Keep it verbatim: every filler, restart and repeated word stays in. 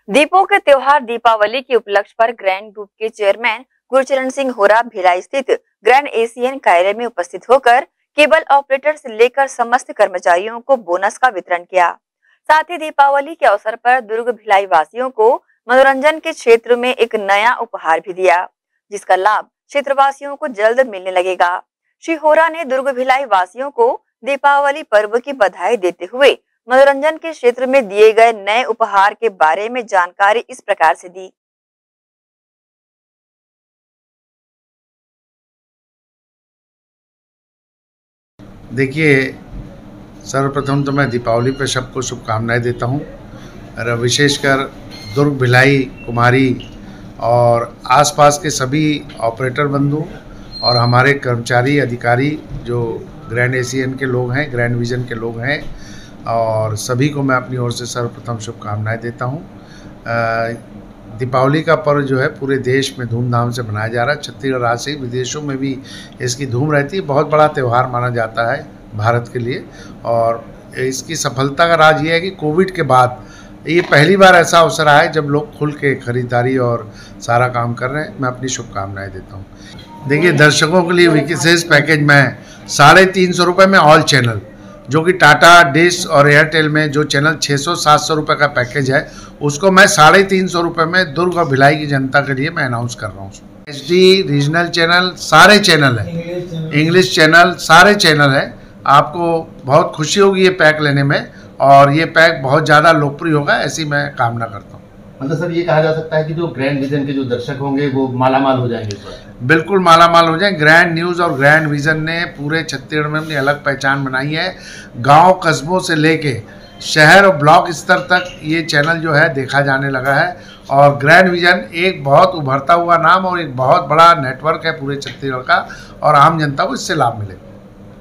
दीपों के त्योहार दीपावली के उपलक्ष्य पर ग्रैंड ग्रुप के चेयरमैन गुरचरण सिंह होरा भिलाई स्थित ग्रैंड एशियन कार्यालय में उपस्थित होकर केबल ऑपरेटर से लेकर समस्त कर्मचारियों को बोनस का वितरण किया। साथ ही दीपावली के अवसर पर दुर्ग भिलाई वासियों को मनोरंजन के क्षेत्र में एक नया उपहार भी दिया, जिसका लाभ क्षेत्रवासियों को जल्द मिलने लगेगा। श्री होरा ने दुर्ग भिलाई वासियों को दीपावली पर्व की बधाई देते हुए मनोरंजन के क्षेत्र में दिए गए नए उपहार के बारे में जानकारी इस प्रकार से दी। देखिए, सर्वप्रथम तो मैं दीपावली पर सबको शुभकामनाएं देता हूं और विशेषकर दुर्ग भिलाई कुमारी और आसपास के सभी ऑपरेटर बंधु और हमारे कर्मचारी अधिकारी जो ग्रैंड एशियन के लोग हैं, ग्रैंड विजन के लोग हैं, और सभी को मैं अपनी ओर से सर्वप्रथम शुभकामनाएं देता हूं। दीपावली का पर्व जो है पूरे देश में धूमधाम से मनाया जा रहा है। छत्तीसगढ़ राज्य से विदेशों में भी इसकी धूम रहती है। बहुत बड़ा त्यौहार माना जाता है भारत के लिए, और इसकी सफलता का राज ये है कि कोविड के बाद ये पहली बार ऐसा अवसर आया है जब लोग खुल के खरीदारी और सारा काम कर रहे हैं। मैं अपनी शुभकामनाएं देता हूं। देखिए, दर्शकों के लिए विशेष पैकेज में साढ़े तीन सौ रुपये में ऑल चैनल, जो कि टाटा, डिश और एयरटेल में जो चैनल छः सौ सात सौ रुपये का पैकेज है, उसको मैं साढ़े तीन सौ रुपये में दुर्ग और भिलाई की जनता के लिए मैं अनाउंस कर रहा हूँ। एच डी रीजनल चैनल, सारे चैनल हैं, इंग्लिश चैनल, सारे चैनल हैं। आपको बहुत खुशी होगी ये पैक लेने में, और ये पैक बहुत ज़्यादा लोकप्रिय होगा, ऐसी मैं कामना करता हूँ। मतलब सर, ये कहा जा सकता है कि जो ग्रैंड विजन के जो दर्शक होंगे वो मालामाल हो जाएंगे? बिल्कुल मालामाल हो जाएंगे। ग्रैंड न्यूज़ और ग्रैंड विजन ने पूरे छत्तीसगढ़ में अपनी अलग पहचान बनाई है। गांव कस्बों से लेके शहर और ब्लॉक स्तर तक ये चैनल जो है देखा जाने लगा है, और ग्रैंड विजन एक बहुत उभरता हुआ नाम और एक बहुत बड़ा नेटवर्क है पूरे छत्तीसगढ़ का, और आम जनता को इससे लाभ मिलेगा।